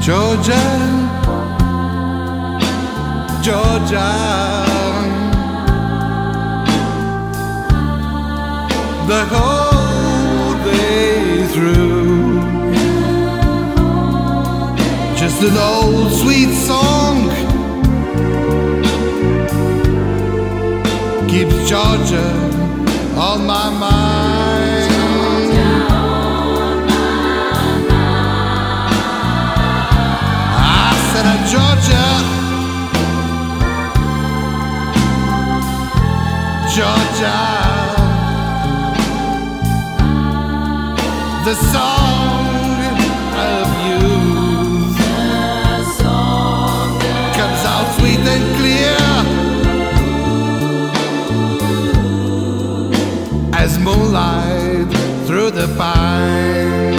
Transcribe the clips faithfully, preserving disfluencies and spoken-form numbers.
Georgia, Georgia, the whole day through, just an old sweet song keeps Georgia on my mind. Georgia, Georgia, the song of youth comes out sweet and clear as moonlight through the pines.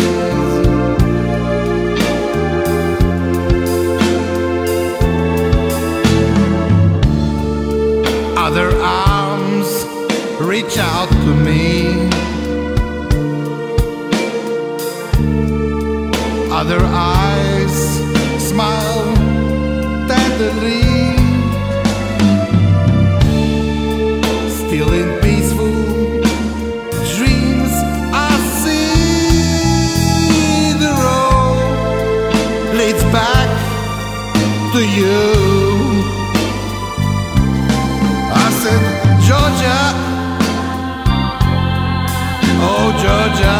Other arms reach out to me, other eyes smile tenderly, still in peaceful dreams I see the road leads back to you. Georgia, oh Georgia,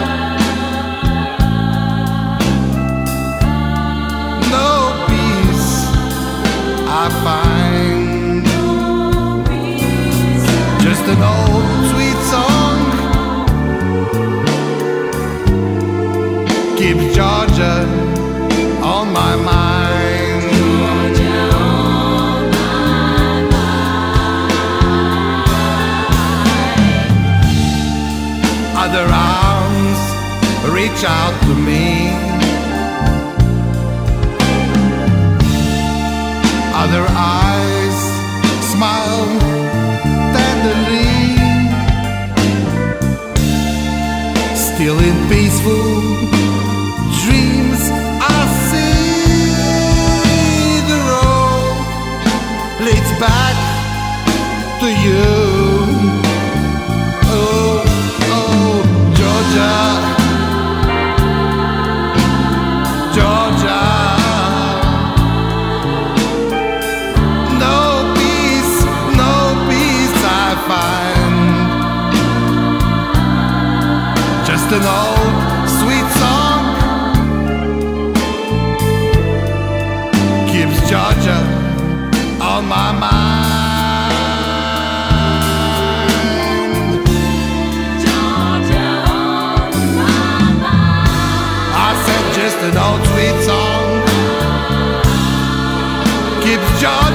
no peace I find, just an old sweet song keeps Georgia on my mind. Other arms reach out to me, other eyes smile tenderly, still in peaceful dreams I see the road leads back to you. Georgia, Georgia, no peace, no peace I find, just an old sweet song keeps Georgia on my mind. Just an old sweet song keeps Georgia